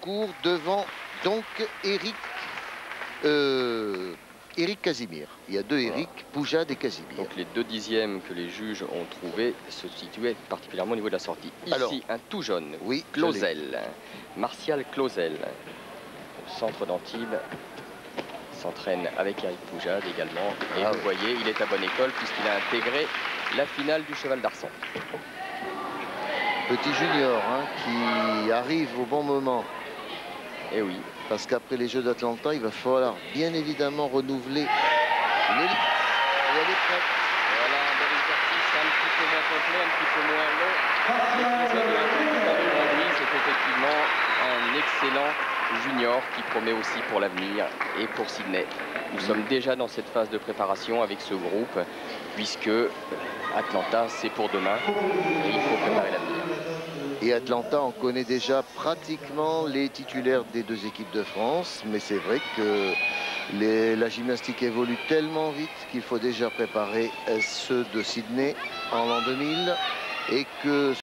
court devant donc Eric Casimir. Il y a deux Eric, Poujade et Casimir. Donc les 2 dixièmes que les juges ont trouvés se situaient particulièrement au niveau de la sortie. Ici, alors, un tout jeune, oui, Clausel, Martial Clausel, au centre d'Antibes, s'entraîne avec Eric Poujade également. Et vous voyez, il est à bonne école puisqu'il a intégré la finale du Cheval d'Arçon. Petit junior qui arrive au bon moment. Et oui. Parce qu'après les Jeux d'Atlanta, il va falloir bien évidemment renouveler l'élite. Et elle est prête. Voilà un bel exercice, un petit peu moins complet, un petit peu moins long. L'épisode de l'interview c'est effectivement un excellent junior qui promet aussi pour l'avenir et pour Sydney. Nous sommes déjà dans cette phase de préparation avec ce groupe, puisque Atlanta, c'est pour demain et il faut préparer l'avenir. Et Atlanta, on connaît déjà pratiquement les titulaires des deux équipes de France, mais c'est vrai que la gymnastique évolue tellement vite qu'il faut déjà préparer ceux de Sydney en l'an 2000 et que